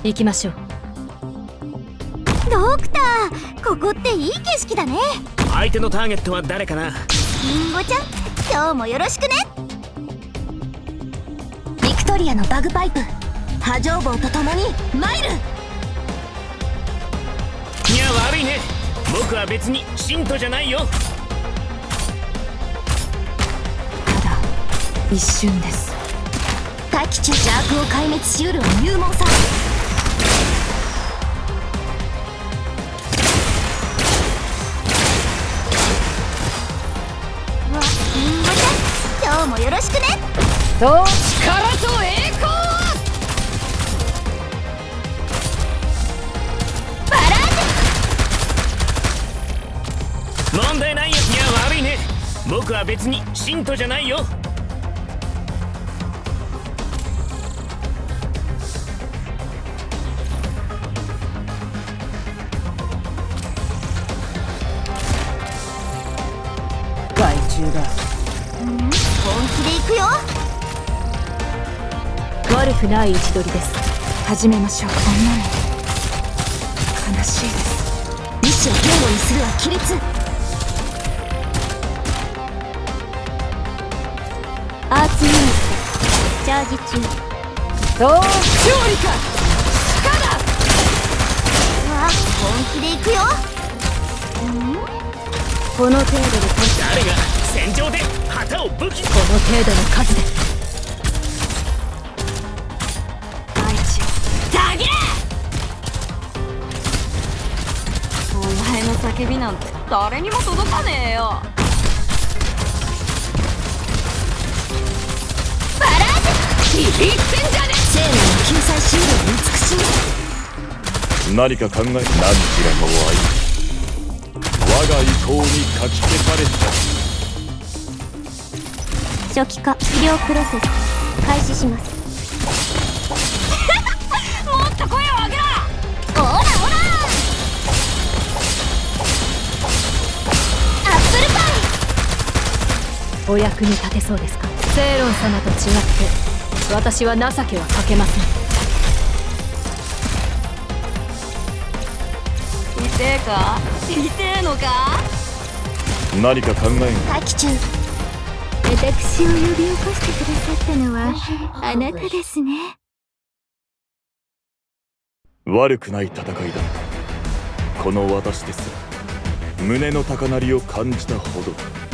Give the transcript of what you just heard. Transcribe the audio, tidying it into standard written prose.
行きましょう。 ドクター、ここっていい景色だね。 相手のターゲットは誰かな。 リンゴちゃん、今日もよろしくね。ビクトリアのバグパイプ、波状棒とともにマイル。 いや悪いね、僕は別に信徒じゃないよ。 ただ一瞬です。 大気中邪悪を壊滅しうるは勇猛さ。リンゴちゃん、今日もよろしくね。 と力と栄光。 バラー問題ないよ。いや悪いね、僕は別に信徒じゃないよ。 害虫だ。 本気で行くよ。 悪くない位置取りです。始めましょう。こんなの悲しいです。 意志を言語にするは規律。アーツユニットチャージ中。 どう勝利か。力。 本気で行くよ。 この程度で誰が戦場で旗を武器。 この程度の数で大地たげ。 お前の叫びなんて誰にも届かねえよ。 バラージ。 ビビってんじゃねえ。 生命の救済シールを慈しみ。 何か考え、何時らかを愛我が意向にかき消された。 初期化医療プロセス開始します。 もっと声を上げろ。 オラオラ。アップルパイ。 お役に立てそうですか。セイロン様と違って私は情けはかけません。痛えか。痛えのか。 何か考え大気中。私を呼び起こしてくださったのはあなたですね。 悪くない戦いだ。この私ですら胸の高鳴りを感じたほど。